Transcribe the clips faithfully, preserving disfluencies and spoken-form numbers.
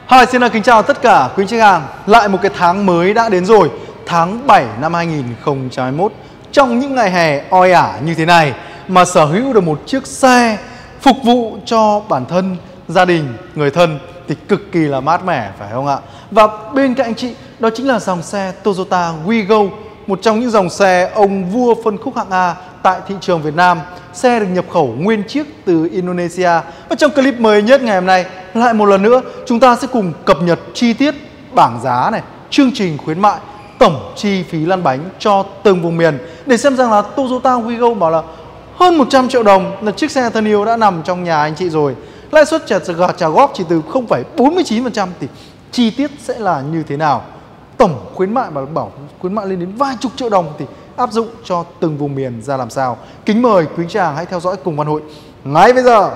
Hi, xin kính chào tất cả quý khách hàng. Lại một cái tháng mới đã đến rồi, tháng bảy năm hai nghìn không trăm hai mươi mốt. Trong những ngày hè oi ả như thế này mà sở hữu được một chiếc xe phục vụ cho bản thân, gia đình, người thân thì cực kỳ là mát mẻ, phải không ạ? Và bên cạnh anh chị đó chính là dòng xe Toyota Wigo, một trong những dòng xe ông vua phân khúc hạng A tại thị trường Việt Nam. Xe được nhập khẩu nguyên chiếc từ Indonesia. Và trong clip mới nhất ngày hôm nay, lại một lần nữa chúng ta sẽ cùng cập nhật chi tiết bảng giá này, chương trình khuyến mại, tổng chi phí lăn bánh cho từng vùng miền, để xem rằng là Toyota Wigo bảo là hơn một trăm triệu đồng là chiếc xe thân yêu đã nằm trong nhà anh chị rồi. Lãi suất trả, trả góp chỉ từ không phẩy bốn mươi chín phần trăm thì chi tiết sẽ là như thế nào? Tổng khuyến mại mà bảo khuyến mại lên đến vài chục triệu đồng thì áp dụng cho từng vùng miền ra làm sao? Kính mời quý chàng hãy theo dõi cùng Văn Hội ngay bây giờ.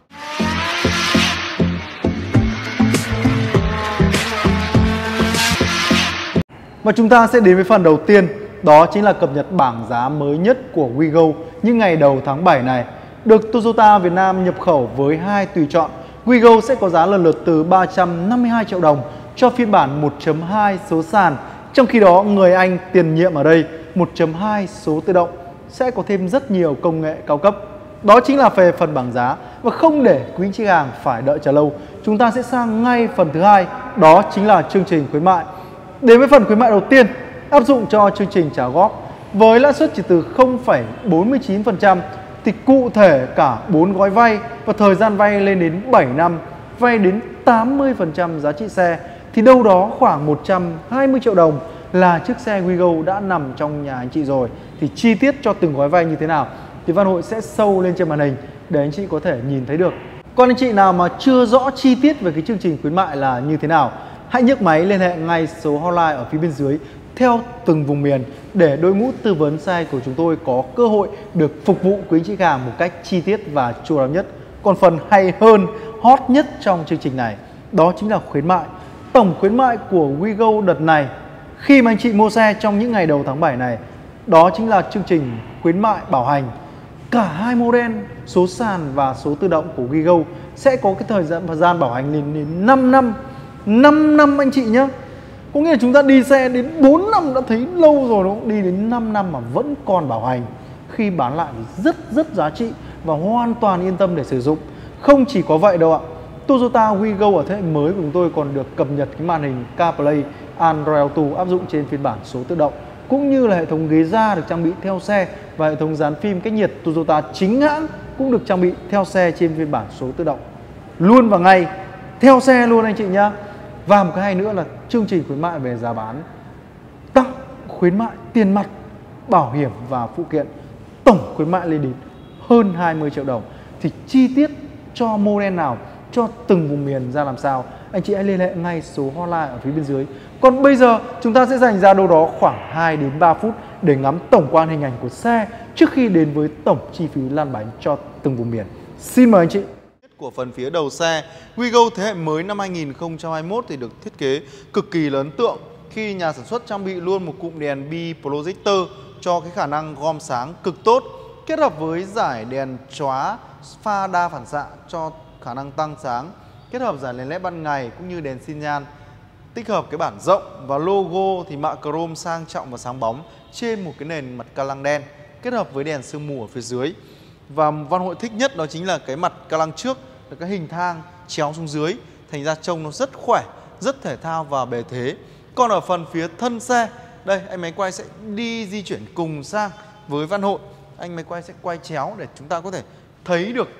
Và chúng ta sẽ đến với phần đầu tiên, đó chính là cập nhật bảng giá mới nhất của Wigo những ngày đầu tháng bảy này. Được Toyota Việt Nam nhập khẩu với hai tùy chọn, Wigo sẽ có giá lần lượt từ ba trăm năm mươi hai triệu đồng cho phiên bản một chấm hai số sàn. Trong khi đó, người Anh tiền nhiệm ở đây một chấm hai số tự động sẽ có thêm rất nhiều công nghệ cao cấp. Đó chính là về phần bảng giá. Và không để quý chị hàng phải đợi chờ lâu, chúng ta sẽ sang ngay phần thứ hai, đó chính là chương trình khuyến mại. Đến với phần khuyến mại đầu tiên, áp dụng cho chương trình trả góp với lãi suất chỉ từ không phẩy bốn mươi chín phần trăm thì cụ thể cả bốn gói vay và thời gian vay lên đến bảy năm, vay đến tám mươi phần trăm giá trị xe thì đâu đó khoảng một trăm hai mươi triệu đồng là chiếc xe Wigo đã nằm trong nhà anh chị rồi. Thì chi tiết cho từng gói vay như thế nào thì Văn Hội sẽ show lên trên màn hình để anh chị có thể nhìn thấy được. Còn anh chị nào mà chưa rõ chi tiết về cái chương trình khuyến mại là như thế nào, hãy nhấc máy liên hệ ngay số hotline ở phía bên dưới theo từng vùng miền để đội ngũ tư vấn xe của chúng tôi có cơ hội được phục vụ quý chị hàng một cách chi tiết và chu đáo nhất. Còn phần hay hơn, hot nhất trong chương trình này, đó chính là khuyến mại. Tổng khuyến mại của Wigo đợt này khi mà anh chị mua xe trong những ngày đầu tháng bảy này, đó chính là chương trình khuyến mại bảo hành. Cả hai model số sàn và số tự động của Wigo sẽ có cái thời gian, thời gian bảo hành lên đến năm năm. năm năm anh chị nhé. Có nghĩa là chúng ta đi xe đến bốn năm đã thấy lâu rồi, đúng không? Đi đến năm năm mà vẫn còn bảo hành. Khi bán lại thì rất rất giá trị và hoàn toàn yên tâm để sử dụng. Không chỉ có vậy đâu ạ, Toyota Wigo ở thế hệ mới của chúng tôi còn được cập nhật cái màn hình CarPlay Android Auto áp dụng trên phiên bản số tự động, cũng như là hệ thống ghế da được trang bị theo xe và hệ thống dán phim cách nhiệt Toyota chính hãng cũng được trang bị theo xe trên phiên bản số tự động. Luôn và ngay theo xe luôn anh chị nhá. Và một cái hay nữa là chương trình khuyến mại về giá bán, tặng khuyến mại tiền mặt, bảo hiểm và phụ kiện, tổng khuyến mại lên đến hơn hai mươi triệu đồng. Thì chi tiết cho model nào, cho từng vùng miền ra làm sao, anh chị hãy liên hệ ngay số hotline ở phía bên dưới. Còn bây giờ chúng ta sẽ dành ra đâu đó khoảng hai đến ba phút để ngắm tổng quan hình ảnh của xe trước khi đến với tổng chi phí lăn bánh cho từng vùng miền. Xin mời anh chị. Của phần phía đầu xe, Wigo thế hệ mới năm hai nghìn không trăm hai mươi mốt thì được thiết kế cực kỳ là ấn tượng khi nhà sản xuất trang bị luôn một cụm đèn bi projector cho cái khả năng gom sáng cực tốt, kết hợp với dải đèn chóa pha đa phản xạ cho khả năng tăng sáng, kết hợp dải đèn led ban ngày cũng như đèn xi nhan, tích hợp cái bản rộng và logo thì mạ chrome sang trọng và sáng bóng trên một cái nền mặt ca lăng đen, kết hợp với đèn sương mù ở phía dưới. Và Văn Hội thích nhất đó chính là cái mặt ca lăng trước là cái hình thang chéo xuống dưới, thành ra trông nó rất khỏe, rất thể thao và bề thế. Còn ở phần phía thân xe, đây anh máy quay sẽ đi di chuyển cùng sang với Văn Hội. Anh máy quay sẽ quay chéo để chúng ta có thể thấy được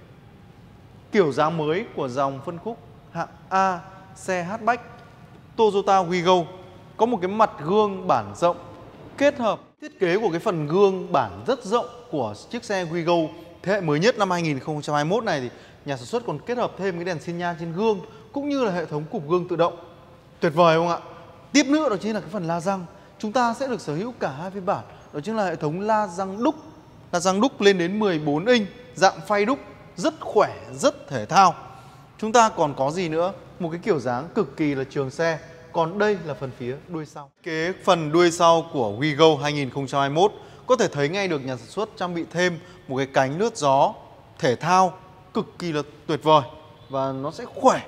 kiểu dáng mới của dòng phân khúc hạng A xe hatchback Toyota Wigo. Có một cái mặt gương bản rộng, kết hợp thiết kế của cái phần gương bản rất rộng của chiếc xe Wigo thế hệ mới nhất năm hai nghìn không trăm hai mươi mốt này thì nhà sản xuất còn kết hợp thêm cái đèn xi nhan trên gương cũng như là hệ thống cụp gương tự động. Tuyệt vời không ạ? Tiếp nữa đó chính là cái phần la răng. Chúng ta sẽ được sở hữu cả hai phiên bản, đó chính là hệ thống la răng đúc. La răng đúc lên đến mười bốn inch, dạng phay đúc, rất khỏe, rất thể thao. Chúng ta còn có gì nữa? Một cái kiểu dáng cực kỳ là trường xe. Còn đây là phần phía đuôi sau. Cái phần đuôi sau của Wigo hai nghìn không trăm hai mươi mốt có thể thấy ngay được nhà sản xuất trang bị thêm một cái cánh lướt gió thể thao cực kỳ là tuyệt vời và nó sẽ khỏe,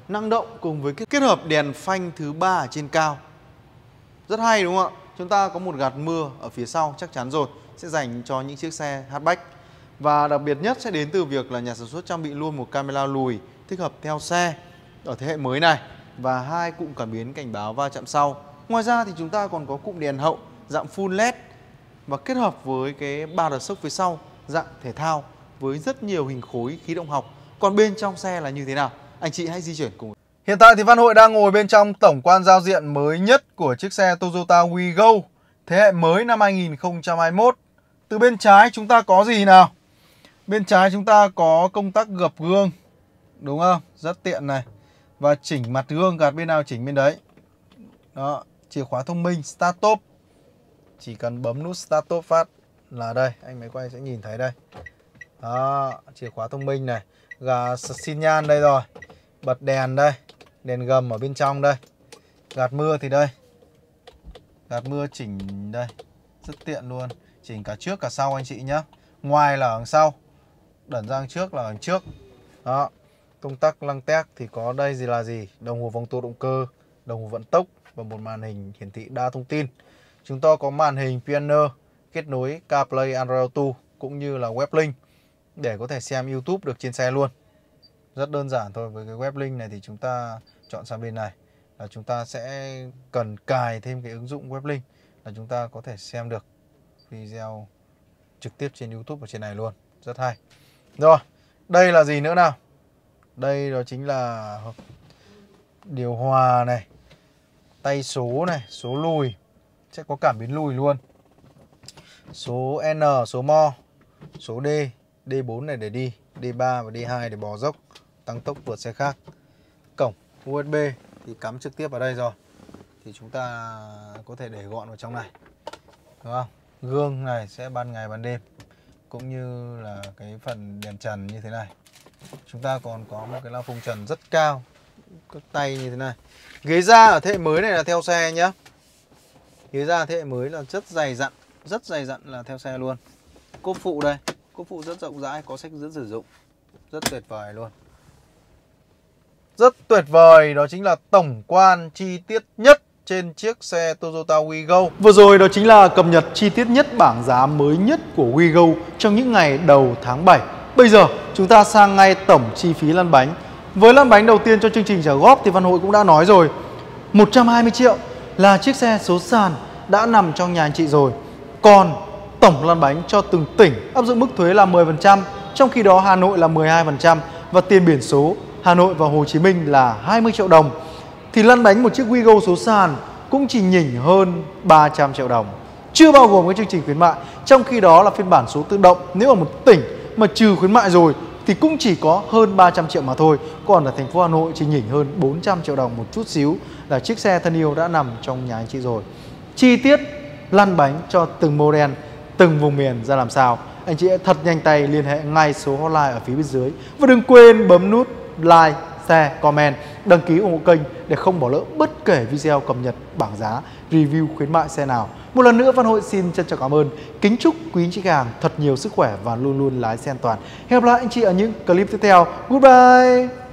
năng động cùng với kết hợp đèn phanh thứ ba ở trên cao. Rất hay đúng không ạ? Chúng ta có một gạt mưa ở phía sau chắc chắn rồi, sẽ dành cho những chiếc xe hatchback. Và đặc biệt nhất sẽ đến từ việc là nhà sản xuất trang bị luôn một camera lùi thích hợp theo xe ở thế hệ mới này và hai cụm cảm biến cảnh báo va chạm sau. Ngoài ra thì chúng ta còn có cụm đèn hậu dạng full led và kết hợp với cái ba đợt sốc phía sau dạng thể thao với rất nhiều hình khối khí động học. Còn bên trong xe là như thế nào? Anh chị hãy di chuyển cùng. Hiện tại thì Văn Hội đang ngồi bên trong tổng quan giao diện mới nhất của chiếc xe Toyota Wigo thế hệ mới năm hai nghìn không trăm hai mươi mốt. Từ bên trái chúng ta có gì nào? Bên trái chúng ta có công tắc gập gương, đúng không? Rất tiện này. Và chỉnh mặt gương, gạt bên nào chỉnh bên đấy. Đó, chìa khóa thông minh Start Stop. Chỉ cần bấm nút Start Stop phát là đây, anh máy quay sẽ nhìn thấy đây. Đó, chìa khóa thông minh này. Gà xin nhan đây rồi. Bật đèn đây. Đèn gầm ở bên trong đây. Gạt mưa thì đây. Gạt mưa chỉnh đây. Rất tiện luôn. Chỉnh cả trước cả sau anh chị nhé. Ngoài là ở sau, đẩn ra trước là ở trước. Đó. Công tắc lăng tét thì có đây gì là gì? Đồng hồ vòng tua động cơ, đồng hồ vận tốc và một màn hình hiển thị đa thông tin. Chúng ta có màn hình Pioneer kết nối CarPlay, Android Auto cũng như là web link để có thể xem YouTube được trên xe luôn. Rất đơn giản thôi. Với cái web link này thì chúng ta chọn sang bên này là chúng ta sẽ cần cài thêm cái ứng dụng web link là chúng ta có thể xem được video trực tiếp trên YouTube ở trên này luôn. Rất hay. Rồi, đây là gì nữa nào? Đây đó chính là điều hòa này, tay số này, số lùi, sẽ có cảm biến lùi luôn. Số N, số mo, số D, D bốn này để đi, D ba và D hai để bò dốc, tăng tốc vượt xe khác. Cổng u ét bê thì cắm trực tiếp vào đây rồi. Thì chúng ta có thể để gọn vào trong này. Đúng không? Gương này sẽ ban ngày ban đêm. Cũng như là cái phần đèn trần như thế này. Chúng ta còn có một cái la phông trần rất cao, các tay như thế này. Ghế da ở thế hệ mới này là theo xe nhá. Ghế da thế hệ mới là rất dày dặn, rất dày dặn là theo xe luôn. Cốp phụ đây, cốp phụ rất rộng rãi, có sách dẫn sử dụng. Rất tuyệt vời luôn. Rất tuyệt vời, đó chính là tổng quan chi tiết nhất trên chiếc xe Toyota Wigo. Vừa rồi đó chính là cập nhật chi tiết nhất bảng giá mới nhất của Wigo trong những ngày đầu tháng bảy. Bây giờ chúng ta sang ngay tổng chi phí lăn bánh. Với lăn bánh đầu tiên cho chương trình trả góp thì Văn Hội cũng đã nói rồi, một trăm hai mươi triệu là chiếc xe số sàn đã nằm trong nhà anh chị rồi. Còn tổng lăn bánh cho từng tỉnh áp dụng mức thuế là mười phần trăm, trong khi đó Hà Nội là mười hai phần trăm và tiền biển số Hà Nội và Hồ Chí Minh là hai mươi triệu đồng. Thì lăn bánh một chiếc Wigo số sàn cũng chỉ nhỉnh hơn ba trăm triệu đồng, chưa bao gồm cái chương trình khuyến mại. Trong khi đó là phiên bản số tự động, nếu ở một tỉnh mà trừ khuyến mại rồi thì cũng chỉ có hơn ba trăm triệu mà thôi. Còn ở thành phố Hà Nội chỉ nhỉnh hơn bốn trăm triệu đồng một chút xíu là chiếc xe thân yêu đã nằm trong nhà anh chị rồi. Chi tiết lăn bánh cho từng model, từng vùng miền ra làm sao, anh chị hãy thật nhanh tay liên hệ ngay số hotline ở phía bên dưới. Và đừng quên bấm nút like, share, comment, đăng ký ủng hộ kênh để không bỏ lỡ bất kể video cập nhật bảng giá, review khuyến mại xe nào. Một lần nữa Văn Hội xin trân trọng cảm ơn, kính chúc quý anh chị khách hàng thật nhiều sức khỏe và luôn luôn lái xe an toàn. Hẹn gặp lại anh chị ở những clip tiếp theo. Goodbye.